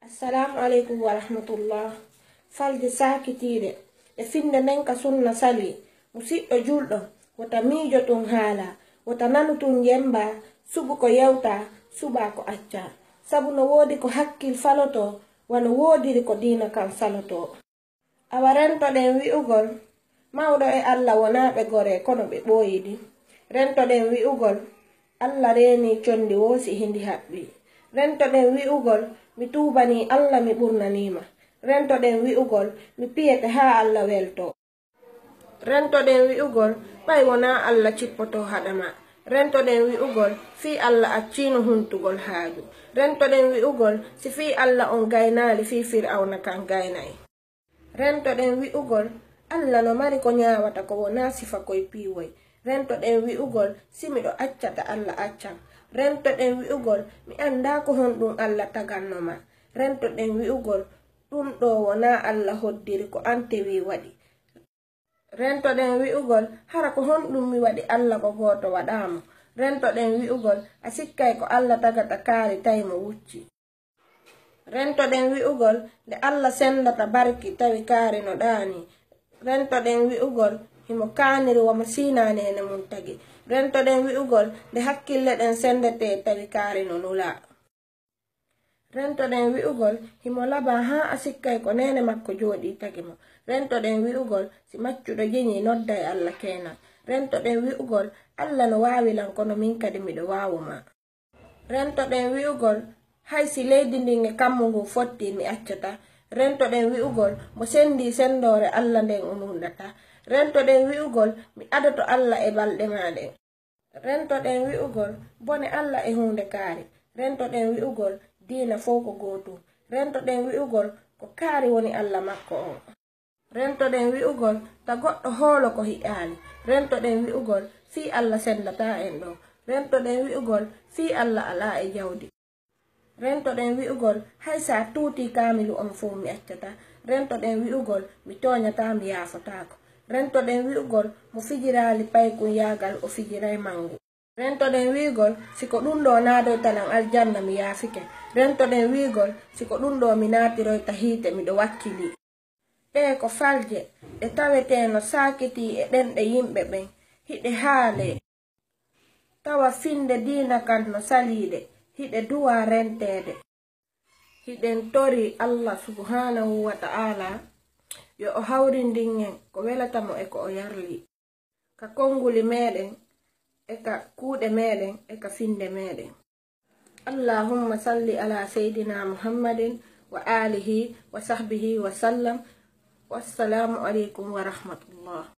Assalamualaikum warahmatullah. Falde sakitide e finde nen ka sunna sali musidɗo julɗo wota miijo tun haala wota nanu tun jemba subu ko yewta suba ko acca sabu no woodi ko hakkil faloto wano woodiri ko diina kan saloto. Awa rentoɗen wi'ugol mawɗo e Allah wonaɓe gore kono ɓe ɓooyiɗi. Rentoɗen wi'ugol Allah reeni condi woosi hindi haɓɓi. Rentoɗen wi'ugol mi tuubani Allah mi ɓurnanima. Rentoɗen wi'ugol mi piyete ha Allah welto. Rentoɗen wi'ugol ɓay wona Allah cippoto haɗama. Rentoɗen wi'ugol fi Allah accino huntugol haaju. Rentoɗen wi'ugol si fi Allah on gaynali fi Fir'auna kan gaynay. Rentoɗen wi'ugol Allah no mari ko nyawata ko wona sifa koye piiwoy. Rentoɗen wi'ugol si miɗo accata Allah accan. Rentoɗen wi'ugol mi anda ko honɗum Allah tagannoma. Rentoɗen wi'ugol ɗum ɗo wona Allah hoddiri ko antewi waɗi. Rentoɗen wi'ugol hara ko honɗum mi waɗi Allah ko goto waɗamo. Rentoɗen wi'ugol a sikkay ko Allah tagata kaari tawi mo wucci. Rentoɗen wi'ugol nde Allah sendata barki tawi kaari no ɗaani. Rentoɗen wi'ugol himo kaaniri wamo sinanene mum tagi. Rentoɗen wi'ugol nde hakkille ɗen sendete tawi kaari no nula. Rentoɗen wi'ugol himo laba ha a sikkay ko nene makko jooɗi tagi mo. Rentoɗen wi'ugol si maccuɗo jeñi nodday Allah kenan. Rentoɗen wi'ugol Allah no waawilan kono min kadi miɗo waawuma. Rentoɗen wi'ugol hay si leydi ndin e kammu ngu fotti mi accata. Rentoɗen wi'ugol mo sendi sendore Allah nden unundata. Rentoɗen wi'ugol mi adato Allah e balɗe maɗen. Rentoɗen wi'ugol bone Allah e hunde kaari. Rentoɗen wi'ugol diina fof ko gootum. Rentoɗen wi'ugol ko kaari woni Allah makko on. Rentoɗen wi'ugol ta goɗɗo hoolo ko hiƴaali. Rentoɗen wi'ugol fi Allah sendata en ɗo. Rentoɗen wi'ugol fi Allah ala e jawdi. Rentoɗen wi'ugol hay sa tuuti kaamilu on fof mi accata. Rentoɗen wi'ugol mi toñata mi yaafotako. Rentoɗen wi'ugol mo fijirali paykun yaagal o fijiray mangu. Rentoɗen wi'ugol siko ɗum ɗo naadoy tanan aljanna mi yaafike. Rentoɗen wi'ugol siko ɗum ɗo mi naatiroy ta hiite miɗo wakkili. Ɓe ko falje ɗe taweteno sakiti e ɗenɗe yimɓe ɓen hiɗe haale tawa finde diina kan no saliide hiɗe duwa rentede. Hiɗen tori Allah subhanahu wa ta'ala yo o hawrindin en ko welatamo e ko o yarli ka konguli meɗen e ka kuuɗe meɗen e ka finde meɗen. Allahumma salli ala sayyidina Muhammadin wa alihi wa sahbihi wa sallam. Wassalamu alaikum wa rahmatullah.